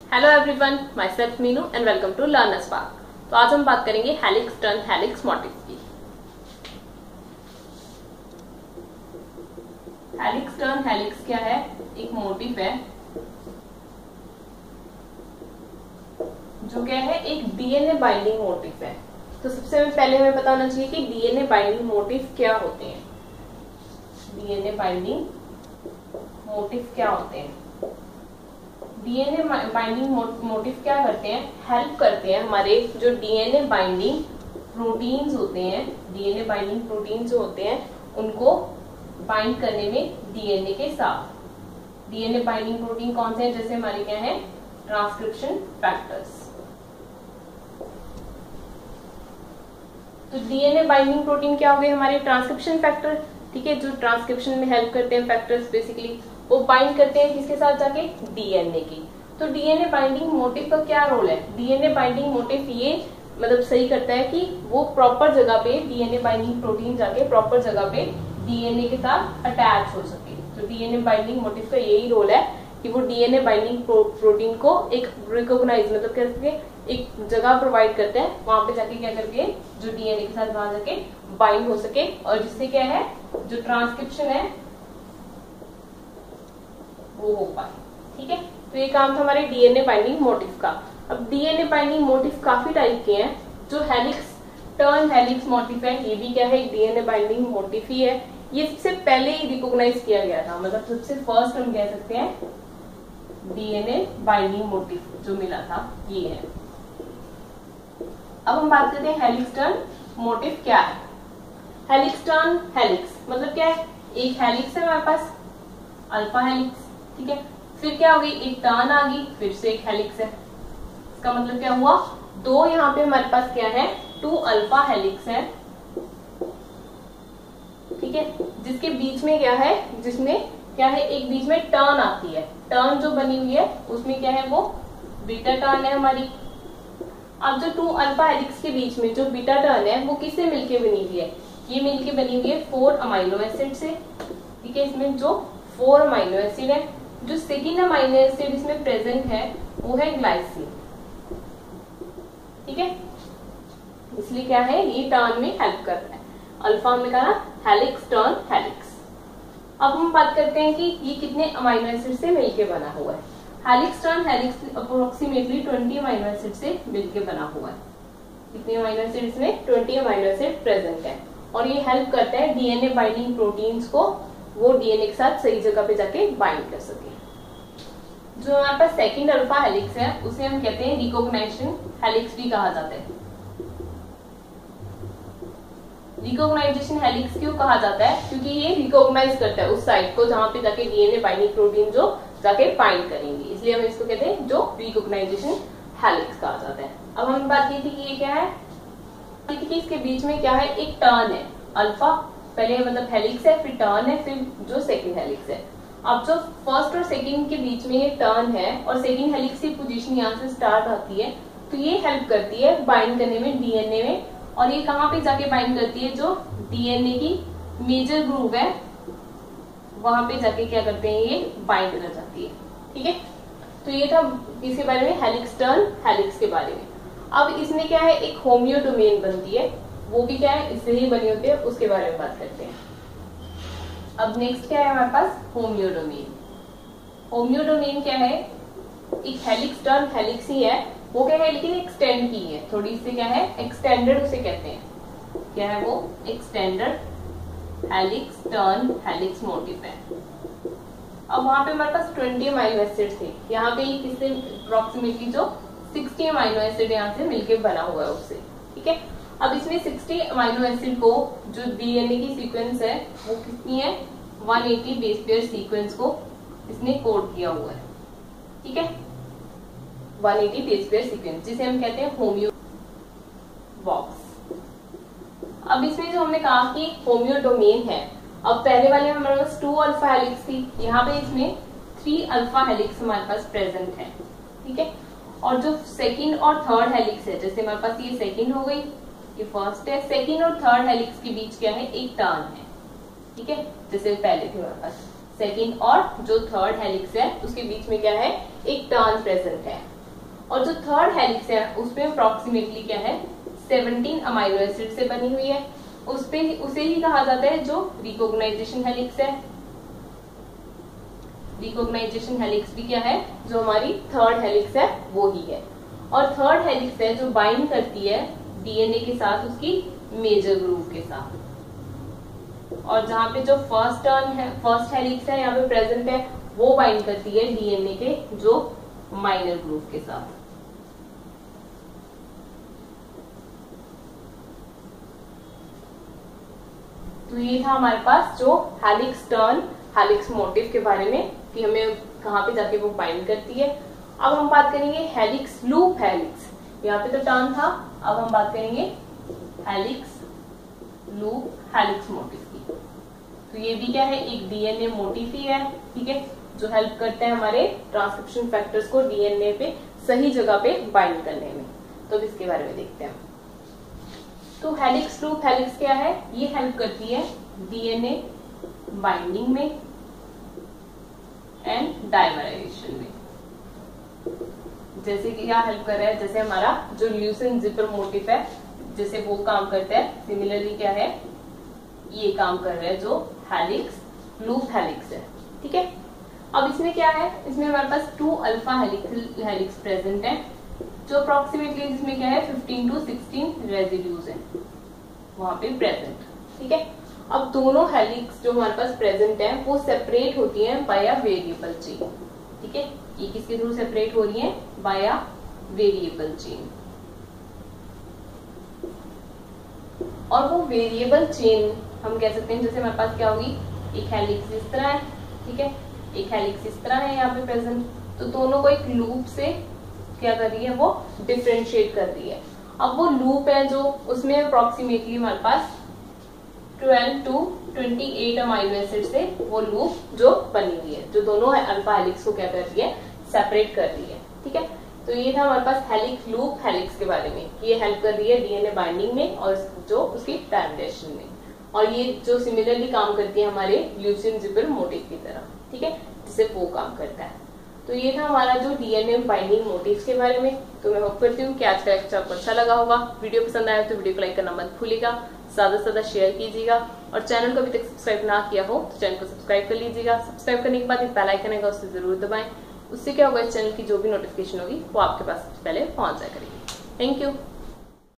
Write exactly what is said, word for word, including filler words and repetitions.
Hello everyone, myself Meenu and welcome to learners park. तो आज हम बात करेंगे हेलिक्स टर्न हेलिक्स मोटिफ की। हेलिक्स टर्न हेलिक्स क्या है? एक मोटिफ है जो क्या है, एक डीएनए बाइंडिंग मोटिफ है। तो सबसे पहले हमें पता होना चाहिए कि डीएनए बाइंडिंग मोटिफ क्या होते हैं। डीएनए बाइंडिंग मोटिफ क्या होते हैं? डीएनए बाइंडिंग मोटिफ क्या करते हैं? हेल्प करते हैं हमारे जो डीएनए बाइंडिंग प्रोटीन्स होते हैं, डीएनए बाइंडिंग प्रोटीन्स जो होते हैं उनको बाइंड करने में डीएनए के साथ। डीएनए बाइंडिंग प्रोटीन कौन से हैं? जैसे हमारे क्या है, ट्रांसक्रिप्शन फैक्टर्स। तो डीएनए बाइंडिंग प्रोटीन क्या हो गए? हमारे ट्रांसक्रिप्शन फैक्टर, ठीक है, जो ट्रांसक्रिप्शन में हेल्प करते हैं फैक्टर्स, बेसिकली वो बाइंड करते हैं किसके साथ जाके? डीएनए की। तो डीएनए बाइंडिंग मोटिफ का क्या रोल है? डीएनए बाइंडिंग मोटिफ ये मतलब सही करता है कि वो प्रॉपर जगह पे डीएनए बाइंडिंग प्रोटीन जाके प्रॉपर जगह पे डीएनए के साथ अटैच हो सके। तो डीएनए बाइंडिंग मोटिफ का यही रोल है कि वो डीएनए बाइंडिंग प्रोटीन को एक रिकॉग्नाइज मतलब क्या करके एक जगह प्रोवाइड करते हैं, वहां पे जाके क्या करके जो डीएनए के साथ वहां जाके बाइंड हो सके, और जिससे क्या है, जो ट्रांसक्रिप्शन है वो हो पाए। ठीक है, तो ये काम था हमारे डीएनए बाइंडिंग मोटिफ का। अब डीएनए बाइंडिंग मोटिफ काफी टाइप के हैं। जो हेलिक्स टर्न हेलिक्स मोटिफ है, ये भी क्या है, डीएनए बाइंडिंग मोटिफ ही है। ये सबसे पहले ही रिकॉग्नाइज किया गया था, मतलब सबसे फर्स्ट हम कह सकते हैं डीएनए बाइंडिंग मोटिफ जो मिला था ये है। अब हम बात करते हैं हेलिक्स टर्न मोटिफ क्या है। हेलिक्स टर्न हेलिक्स मतलब क्या है? एक हेलिक्स है हमारे पास, अल्फा हेलिक्स, ठीक है, फिर क्या हो गई, एक टर्न आ गई, फिर से एक हेलिक्स है। इसका मतलब क्या हुआ? दो यहाँ पे हमारे पास क्या है, टू अल्फा हेलिक्स है, ठीक है, जिसके बीच में क्या है, जिसमें क्या है, एक बीच में टर्न आती है। टर्न जो बनी हुई है उसमें क्या है, वो बीटा टर्न है हमारी। अब जो टू अल्फा हेलिक्स के बीच में जो बीटा टर्न है वो किससे मिलके बनी हुई है? ये मिलके बनी हुई है फोर अमाइनो एसिड से, ठीक है। इसमें जो फोर अमाइनो एसिड है, जो सेकेंड अमाइनो एसिड इसमें प्रेजेंट है वो है ग्लाइसिन, ठीक है। इसलिए क्या है, ये टर्न में हेल्प कर रहा है। अल्फा हमने कहा हेलिक्स टर्न हेलिक्स। अब हम बात करते हैं कि ये कितने अमाइनो एसिड से मिलके बना हुआ है। Helix turn helix approximately twenty amino acid से मिलके बना हुआ है। कितने अमाइनो एसिड इसमें? ट्वेंटी अमाइनो एसिड प्रेजेंट है, और ये हेल्प करता है डीएनए बाइंडिंग प्रोटीन्स को वो डीएनए के साथ सही जगह पे जाके बाइंड कर सके। जो हमारे पास सेकंड अल्फा हेलिक्स है उसे हम कहते हैं रिकॉग्नाइजेशन हेलिक्स भी कहा जाता है। रिकॉग्नाइजेशन हेलिक्स क्यों कहा जाता है? क्योंकि ये रिकॉग्नाइज करता है उस साइट को जहां पे जाके डीएनए बाइंडिंग प्रोटीन जो जाके बाइंड करेंगे, इसलिए हम इसको कहते हैं जो रिकॉग्नाइजेशन हेलिक्स कहा जाता है। अब हम बात की थी कि ये क्या है, कि इसके बीच में क्या है, एक टर्न है। अल्फा पहले मतलब हेलिक्स है, फिर टर्न है, फिर जो सेकंड हेलिक्स है। अब जो फर्स्ट और सेकंड के बीच में ये टर्न है और सेकंड हेलिक्स की पोजीशन यहाँ से स्टार्ट आती है, तो ये हेल्प करती है बाइंड करने में डीएनए में। और ये कहाँ पे जाके बाइंड करती है? जो डीएनए की मेजर ग्रुव है वहां पे जाके क्या करते हैं, ये बाइंड कर जाती है, ठीक है। तो ये था इसके बारे में, हेलिक्स टर्न हेलिक्स के बारे में। अब इसमें क्या है, एक होमियो डोमेन बनती है, वो भी क्या है, इससे ही बनी होती है, उसके बारे में बात करते हैं। अब नेक्स्ट क्या है हमारे पास, होमियो डोमेन। होमियो डोमेन क्या है, एक हेलिक्स टर्न हेलिक्स ही है, वो क्या है लेकिन एक्सटेंड की है थोड़ी, इससे क्या है, एक्सटेंडेड उसे कहते हैं। क्या है वो? Extended helix turn helix motif है। अब वहां पे हमारे पास ट्वेंटी अमाइनो एसिड थे, यहाँ पे किससे अप्रोक्सीमेटली जो सिक्सटी अमाइनो एसिड यहाँ से मिलके बना हुआ है उससे, ठीक है। अब इसमें सिक्सटी अमाइनो एसिड को जो डीएनए की सीक्वेंस है वो कितनी है, one eighty base pair sequence को इसने कोड किया हुआ है, ठीक है, one eighty base pair sequence, जिसे हम कहते हैं होमियो बॉक्स। अब इसमें जो हमने कहा कि होमियो डोमेन है, अब पहले वाले हमारे पास टू अल्फा हेलिक्स थी, यहाँ पे इसमें थ्री अल्फा हेलिक्स हमारे पास प्रेजेंट है, ठीक है। और जो सेकंड और थर्ड हेलिक्स है, जैसे हमारे पास ये सेकंड हो गई, ये फर्स्ट है, सेकंड और थर्ड हेलिक्स के बीच क्या है, एक टर्न है, ठीक है, जैसे पहले थे हमारे पास सेकंड और जो थर्ड हेलिक्स है उसके बीच में क्या है, एक टर्न प्रेजेंट है। और जो थर्ड हेलिक्स है उसमें अप्रोक्सीमेटली क्या है, सेवनटीन अमाइनो एसिड से बनी हुई है। उस पे उसे ही कहा जाता है जो रिकॉग्नाइजेशन हेलिक्स है। रिकॉग्नाइजेशन हेलिक्स भी क्या है, जो हमारी थर्ड हेलिक्स है वो ही है। और थर्ड हेलिक्स है जो बाइंड करती है डीएनए के साथ, उसकी मेजर ग्रुप के साथ। और जहां पे जो फर्स्ट टर्न है, फर्स्ट हेलिक्स है यहाँ पे प्रेजेंट है, वो बाइंड करती है डीएनए के जो माइनर ग्रुप के साथ। तो ये था हमारे पास जो हेलिक्स टर्न, हेलिक्स मोटिव के बारे में, कि हमें कहाँ पे जाके वो बाइंड करती है। अब हम बात करेंगे हेलिक्स लूप हेलिक्स। यहाँ पे तो टर्न था, अब हम बात करेंगे हेलिक्स लूप हेलिक्स मोटिव की। तो ये भी क्या है, एक डीएनए मोटिव ही है, ठीक है, जो हेल्प करते हैं हमारे ट्रांसक्रिप्शन फैक्टर्स को डीएनए पे सही जगह पे बाइंड करने में। तो इसके बारे में देखते हैं। तो हेलिक्स लूप हेलिक्स क्या है, ये हेल्प करती है डीएनए बाइंडिंग में एंड डाइमराइजेशन में। जैसे कि क्या हेल्प कर रहा है, जैसे हमारा जो ल्यूसिन जिपर मोटिव है, जैसे वो काम करता है, सिमिलरली क्या है, ये काम कर रहा है जो हेलिक्स लूप हेलिक्स है, ठीक है। अब इसमें क्या है, इसमें हमारे पास two alpha helix helix present है, जो अप्रोक्सीमेटली जिसमें क्या है फिफ्टीन टू सिक्सटीन रेजिड्यूज है वहां पे प्रेजेंट, ठीक है। अब दोनों हेलिक्स जो हमारे पास प्रेजेंट है वो सेपरेट होती हैं बाया वेरिएबल चेन, ठीक है। ये किसके थ्रू सेपरेट हो रही है, बाया वेरिएबल चेन। और वो वेरिएबल चेन हम कह सकते हैं, जैसे हमारे पास क्या होगी, एक हेलिक्स इस तरह है, ठीक है, एक हेलिक्स इस तरह है यहाँ पे प्रेजेंट। तो दोनों को एक लूप से क्या कर रही है, वो डिफ्रेंशिएट कर रही है। अब वो लूप है जो, उसमें अप्रोक्सीमेटली हमारे पास twelve to twenty eight amino acid से वो लूप जो बनी हुई है, जो दोनों अल्फा हेलिक्स को क्या कर रही है, सेपरेट कर रही है, ठीक है। तो ये था हमारे पास हेलिक्स लूप हेलिक्स के बारे में, ये हेल्प कर रही है डीएनए बाइंडिंग में और जो उसकी डायमेंशन में। और ये जो सिमिलरली काम करती है हमारे ल्यूसिन जिपर मोटिव की तरह, ठीक है, जिससे वो काम करता है। तो ये था हमारा जो डीएनए बाइंडिंग मोटिव्स के बारे में। तो मैं होप करती हूँ कि आज का लेक्चर आपको अच्छा लगा होगा। वीडियो पसंद आया तो वीडियो को लाइक करना मत भूलिएगा, ज्यादा से ज्यादा शेयर कीजिएगा, और चैनल को अभी तक सब्सक्राइब ना किया हो तो चैनल को सब्सक्राइब कर लीजिएगा। सब्सक्राइब करने के बाद एक बेल आइकन आएगा, उससे जरूर दबाएं। उससे क्या होगा, इस चैनल की जो भी नोटिफिकेशन होगी वो आपके पास सबसे पहले पहुंच जाया करेगी। Thank you.